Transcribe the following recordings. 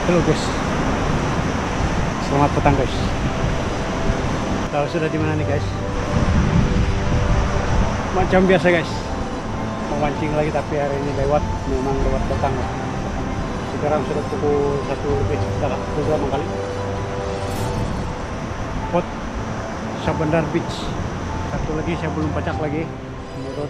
Halo guys, selamat petang guys. Tahu sudah di mana nih guys? Macam biasa guys, memancing lagi tapi hari ini memang lewat petang. Sekarang sudah pukul 1 lebih, sudah beberapa kali. Pot Sabandar Beach. Satu lagi saya belum pacak lagi. Menurut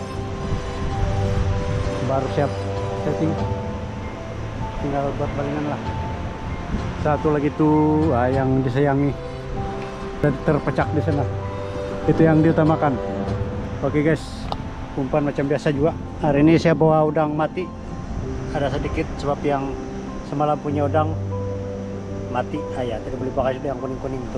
baru siap setting. Tinggal buat balingan lah. Satu lagi tuh yang disayangi dan terpecak di sana. Itu yang diutamakan. Oke guys, umpan macam biasa juga. Hari ini saya bawa udang mati. Ada sedikit sebab yang semalam punya udang mati. Ya, tadi beli pakai yang kuning-kuning tuh.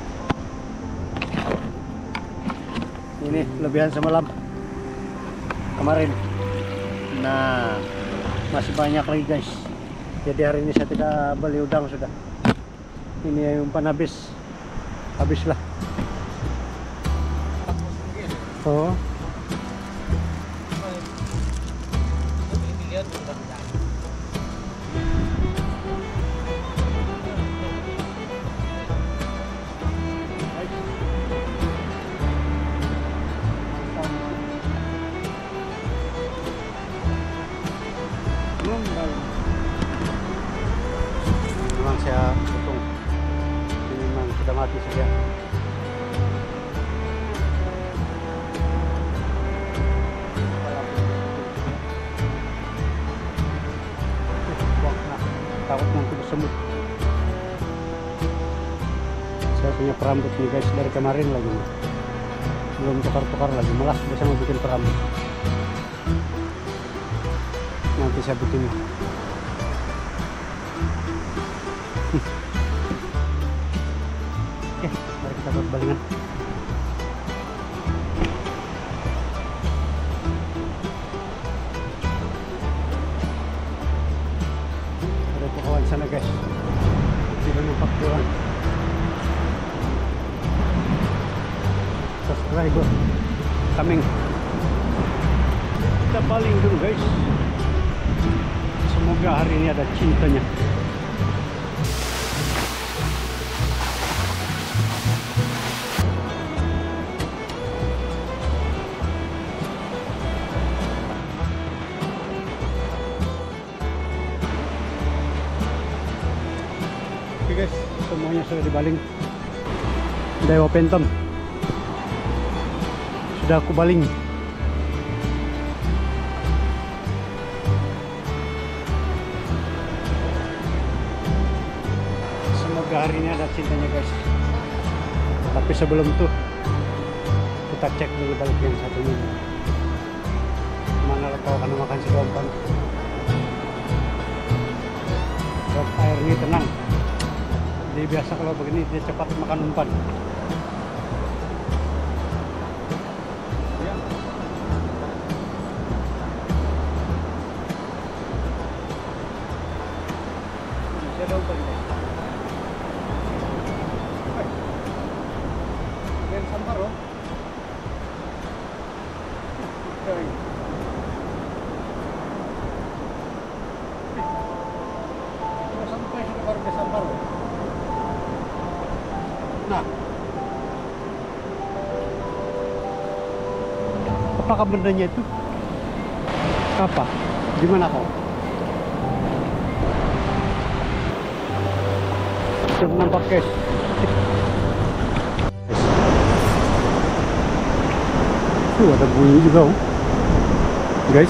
Ini lebihan semalam kemarin. Nah, masih banyak lagi guys. Jadi hari ini saya tidak beli udang sudah. Ini umpan habislah. Oh. Memang saya hitung ini memang sudah mati saja. Takut nanti bersemut. Saya punya perambut nih guys dari kemarin lagi nih. Belum tukar-tukar lagi, malas biasa mau bikin perambut. Nanti saya bikin. Oke, mari kita buat balingan. Ada kawan sana guys, tidak nampak pulang. Subscriber coming. Kita baling dulu guys. Semoga hari ini ada cintanya. Oke guys, semuanya sudah dibaling. Dewa Penton sudah aku baling. Semoga hari ini ada cintanya guys. Tapi sebelum itu kita cek dulu balik yang satunya. Mana kau akan makan si umpan. Sebab air ini tenang. Jadi biasa kalau begini dia cepat makan umpan. Ya. Masih ada umpan guys. Dan sampar loh. Sampai sudah baru dia sampar loh. Nah, apakah bendanya itu? Apa? Gimana kau? Sudah nampak guys. Tuh ada bunyi juga, guys.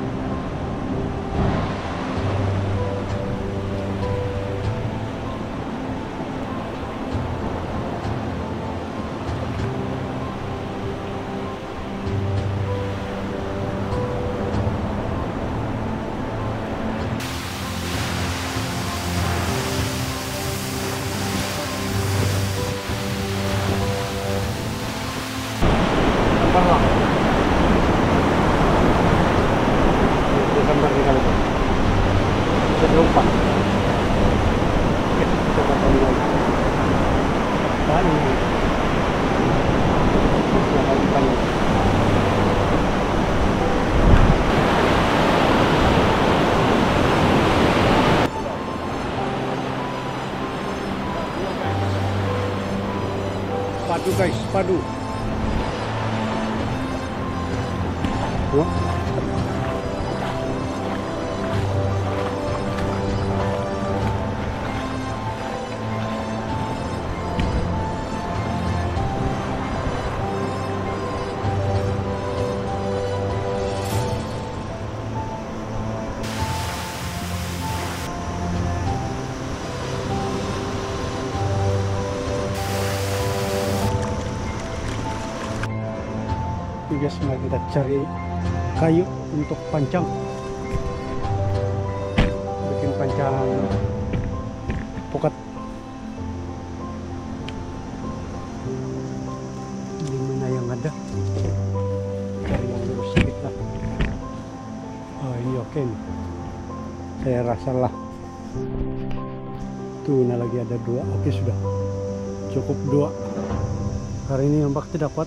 Sambar di kali itu. Saya lupa. Oke, coba kali lagi. Kali. Kali. guys, padu. Wah. Guys, mari kita cari kayu untuk pancang, bikin pancang pokat. Di mana yang ada, cari yang lurus sedikit lah. Oh, ini oke nih, saya rasa lah. Tuh, ini lagi ada 2. Oke, sudah cukup 2. Hari ini yang bakti dapat.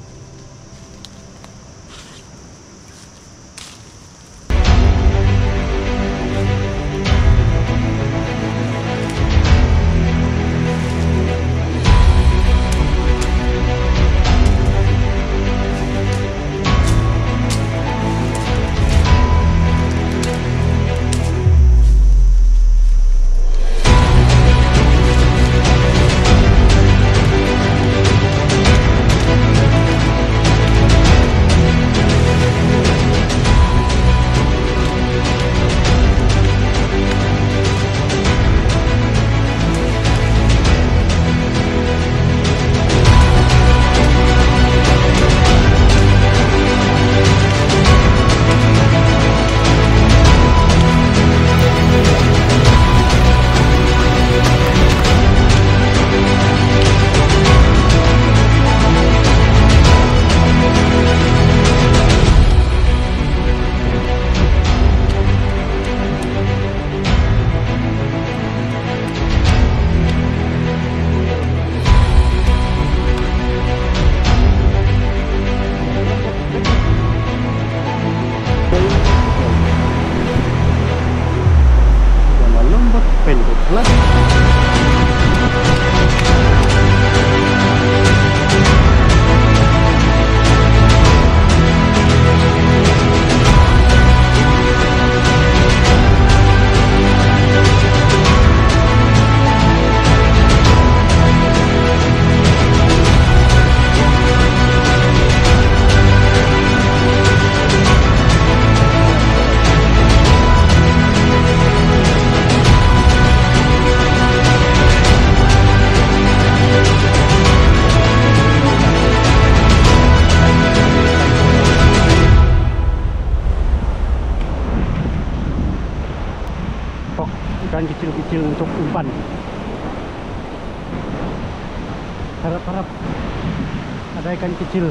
Ikan kecil-kecil untuk umpan. Harap-harap ada ikan kecil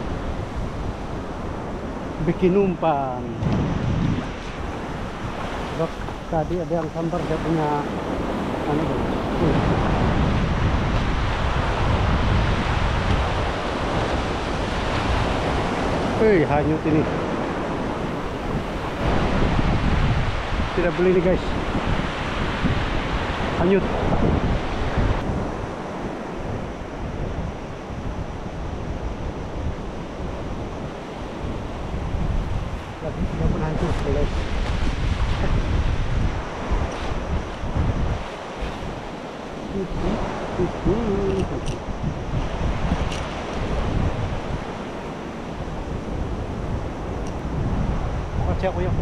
bikin umpan. Sebab tadi ada yang sambar, dia punya hanyut ini. Tidak boleh nih guys, hanyut. Lagi sudah pun hancur guys. Aku ya.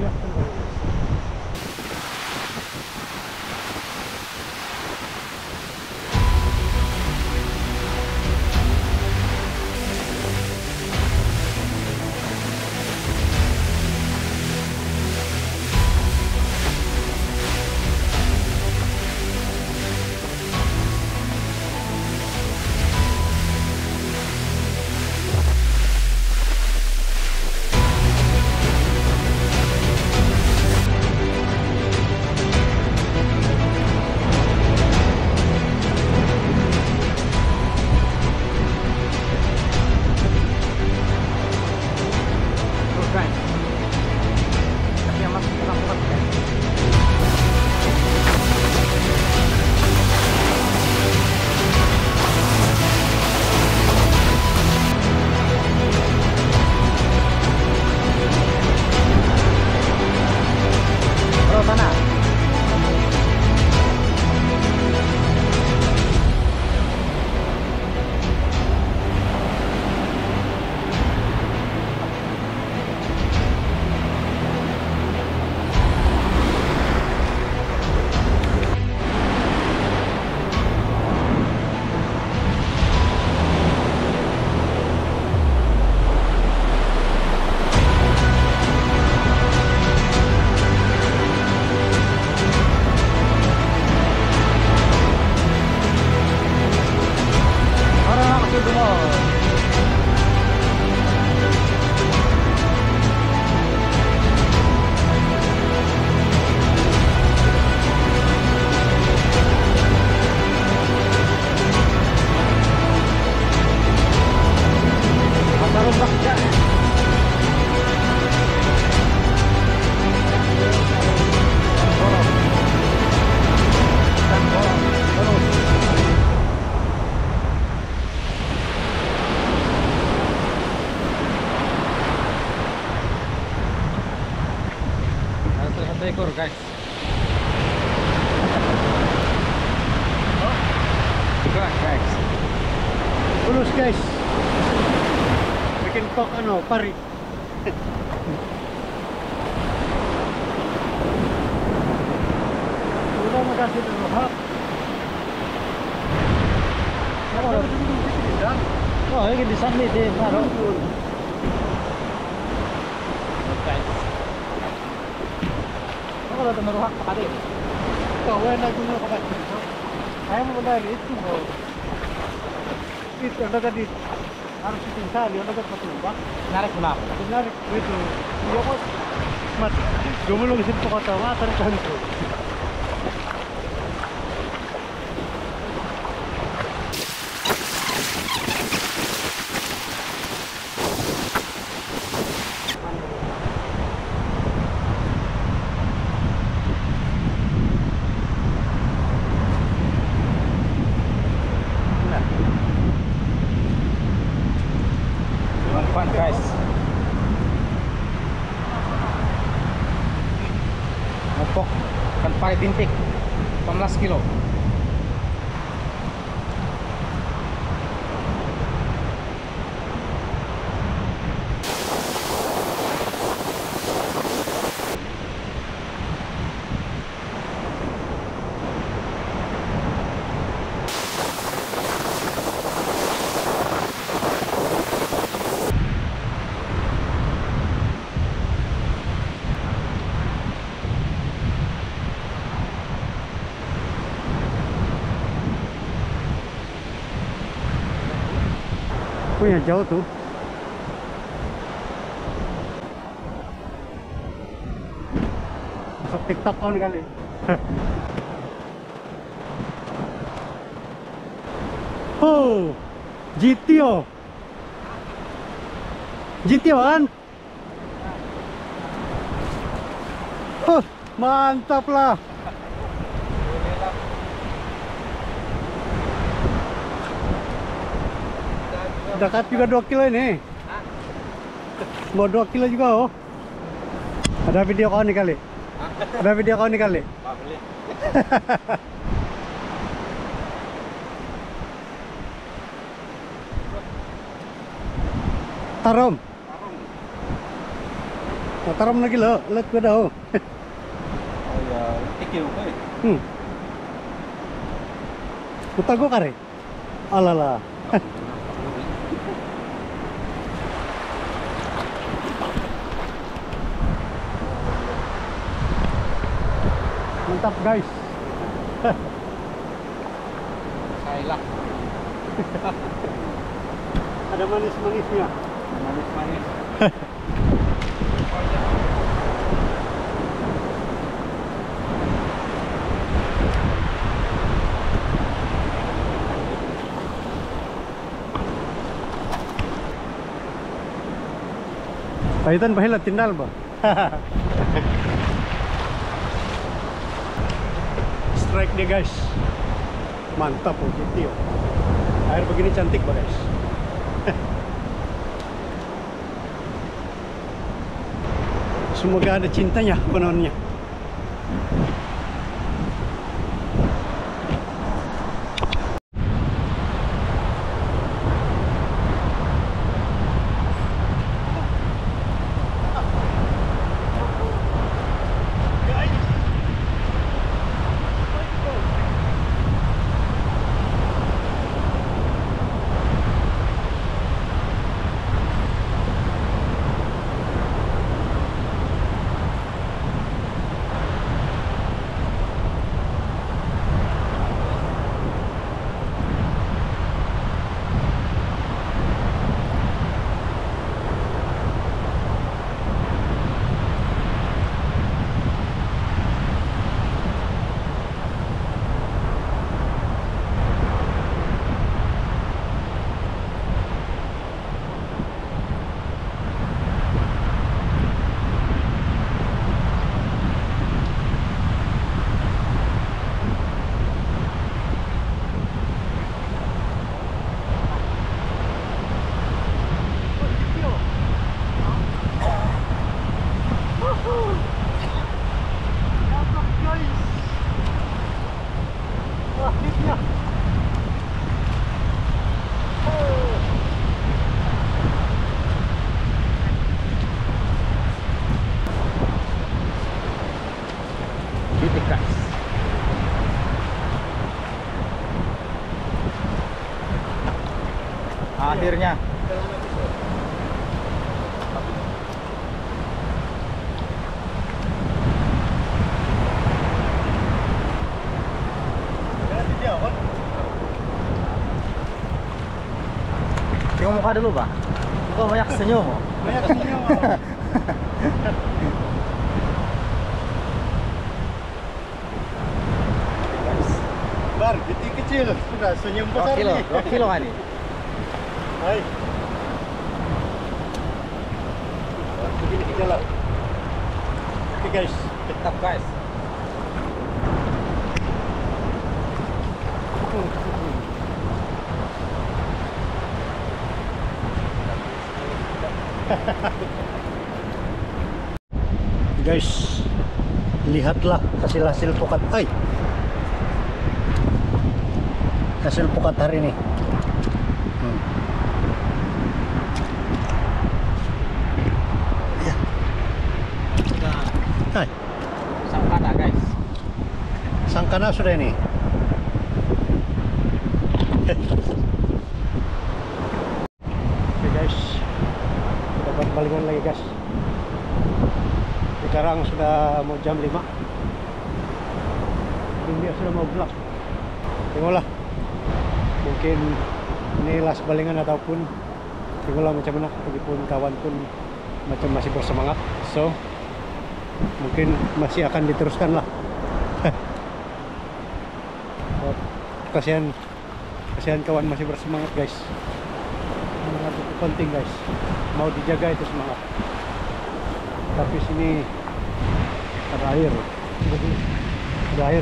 Keren guys. Tulus guys. Bikin kok ano, pari. Udah makasih dulu, hap. Oh, ini di sana di Maro. Guys. Ako daw maruhak pa kadi. Kau yang nak guna kapan? Saya mau benar itu mau. Itu ada tadi harus tinggal, ada tadi patulba. Narik mo na ako. Benar itu. Dia kok mat. Gumulong sin kota matar kanto. Fun guys. Mopok kan pare bintik 18 kilo. Punya jauh tuh. Masuk TikTok on kali. Oh, GTO. GTO kan? Oh, mantap lah. Dekat juga 2 kilo ini. Mau 2 kilo juga oh. Ada video kau nih kali. Ada video kau nih kali. Tarom. Oh, tarom lagi lo. Lihat gue dah. Oh ya, tikil ko eh. Putar gue kare. Alala. Mantap guys. Kailak. Ada manis-manisnya. Manis-manis. Pahitan pahilat tindal ba? Strike dia guys. Mantap oh GTO. Air begini cantik ba guys. Semoga ada cintanya penontonnya. cantik guys. Akhirnya tengok muka dulu Pak. Kok banyak senyum? Banyak senyum. Bar, kecil sudah senyum 2 besar kilo, nih. 2 kilo kan ini. Hai. Begini kita lah. Oke guys. Tetap guys. Guys, lihatlah hasil pukat. Hasil pukat hari ini. Ya. Hai. Sangkana guys. Sangkana sudah ini. Oke guys, kita balingan lagi guys. Sekarang sudah mau jam 5. Dunia sudah mau gelap. Tengoklah, mungkin ini last balingan ataupun tengoklah macam mana. Begitupun kawan pun macam masih bersemangat, so mungkin masih akan diteruskan lah. Kasihan kawan masih bersemangat guys. Semangat itu penting guys, mau dijaga itu semangat. Tapi sini ada air, ada air.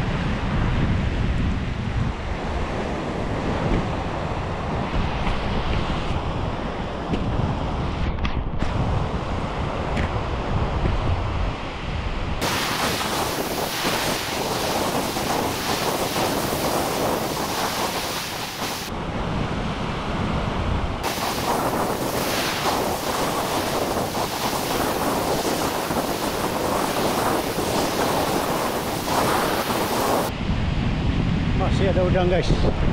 Masih ada udang guys,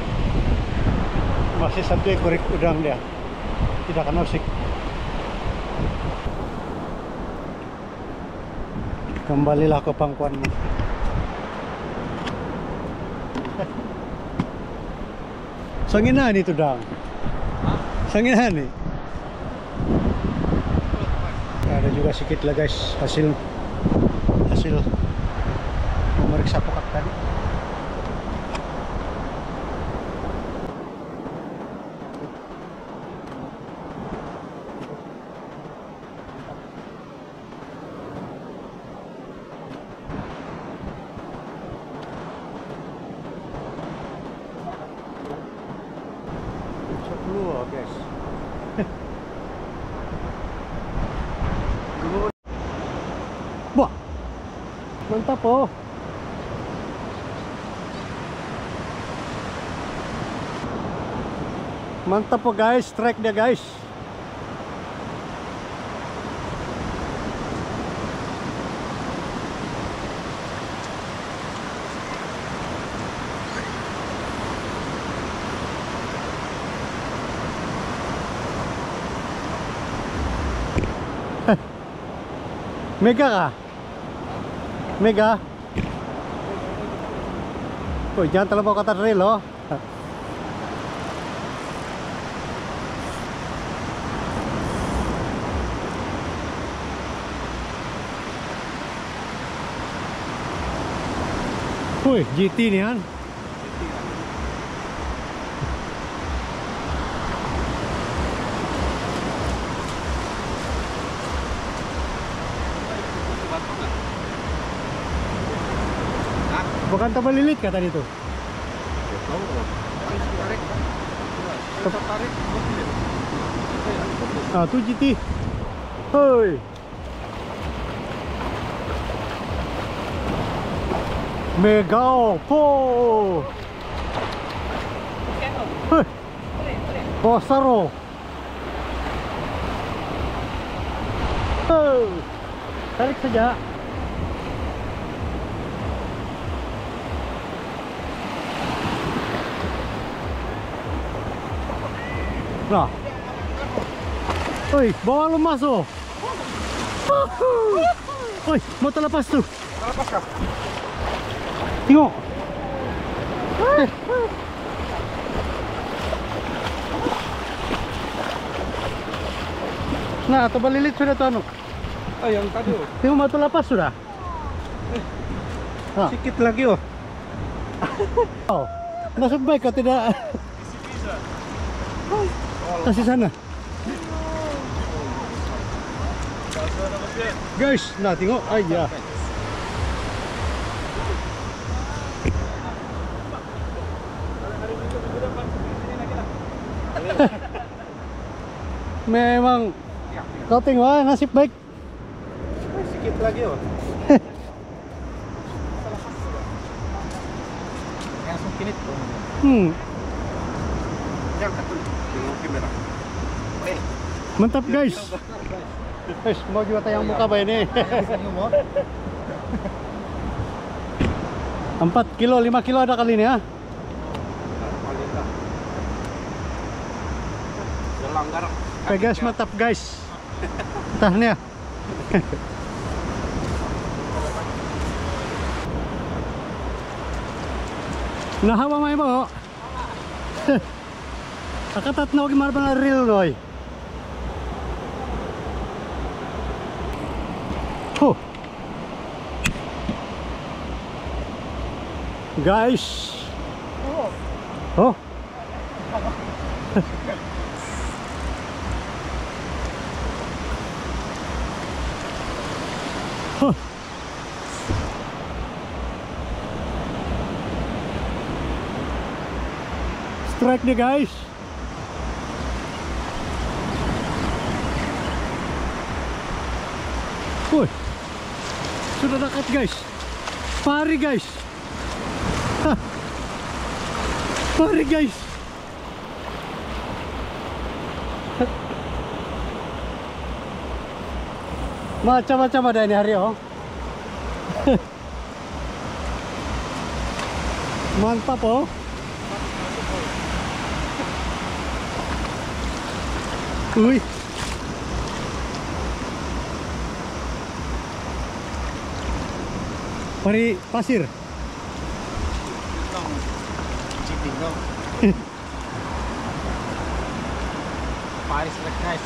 masih 1 ekor udang dia, tidak akan usik. Kembalilah ke pangkuanmu. Sanginan itu udang. Sanginan nih. Ada juga sedikit lah guys hasil memeriksa pukat tadi. Keluar guys. Wah, mantap oh. Mantap oh guys, strike dia guys. Mega kah? Mega? Oh, jangan terlalu kata trail loh. Wih, GT nih kan? Bukan tambah lilit kata itu. Ah, tuh GT. Hoi. Mega po. Hei. Besar oh. Hei. Tarik saja. Nah. Oi, bawa lemas oh. Oi, mau terlepas tuh. Lepas kah? Tengok. Nah, tebal lilit sudah tuh anu. Oh, yang tadi oh. Tengok mau terlepas sudah. Nah. Sikit lagi oh. Oh, nasib baik kau tidak kasih sana. Guys, nah tengok aja. Memang kau tengok nasib baik. Sikit lagi oh. Langsung kinit oh. Yang satu tengok kamera. Mantap guys. Guys, mau juga tayang muka ba ini? 4 kilo, 5 kilo ada kali ini ya. Oke guys, mantap guys. Tahnya. Nah, apa may mo? Akatat na gimana ba na real noy? Oh. Guys. Oh. Huh. Strike nih guys. Woi, sudah dekat guys. Pari guys. Hah. Pari guys. Macam-macam ada ini hari oh. Mantap oh. Uy. Pari pasir. Paris guys.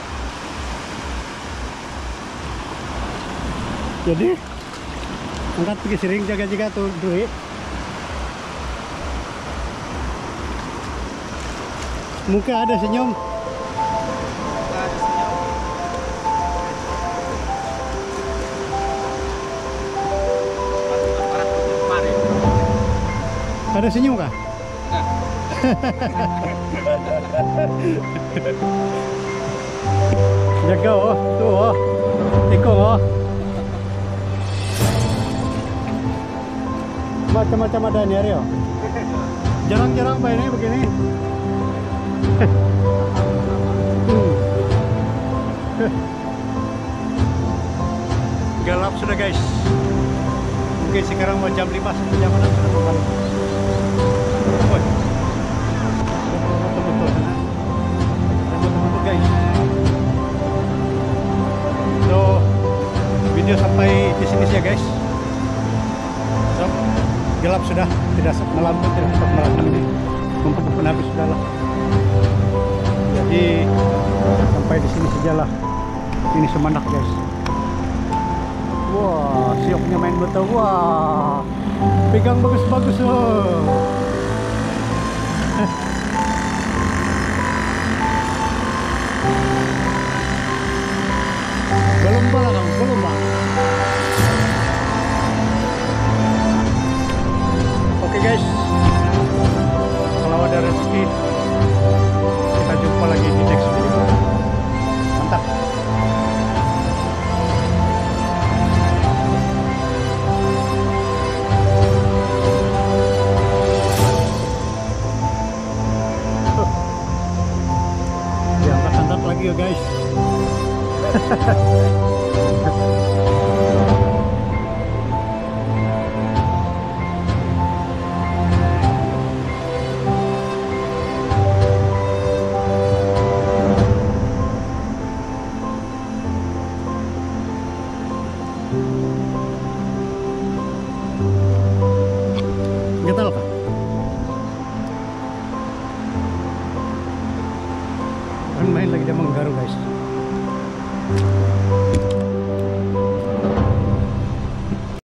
Jadi angkat pergi sering jaga-jaga tuh duit. Muka ada senyum. Ada senyum kah? Jaga oh, tuh oh, tikung oh. Macam-macam ada nih Aryo. Jarang-jarang apa ini begini. Gelap sudah guys. Oke, sekarang mau jam 5 sampai jam 6 sudah berbalik. Betul-betul guys. So, video sampai di sini sih ya guys. So, gelap sudah, tidak malam pun tidak sempat malam ini. Mumpung pun habis sudah lah. Jadi sampai di sini sajalah. Ini Semandak guys. Wah, sioknya main betul. Wah, pegang bagus-bagus loh. Belum lah kamu, belum lah. Oke guys, kalau ada rezeki kita jumpa lagi di next video. Mantap. Diangkat-angkat lagi ya guys. dia menggaru guys.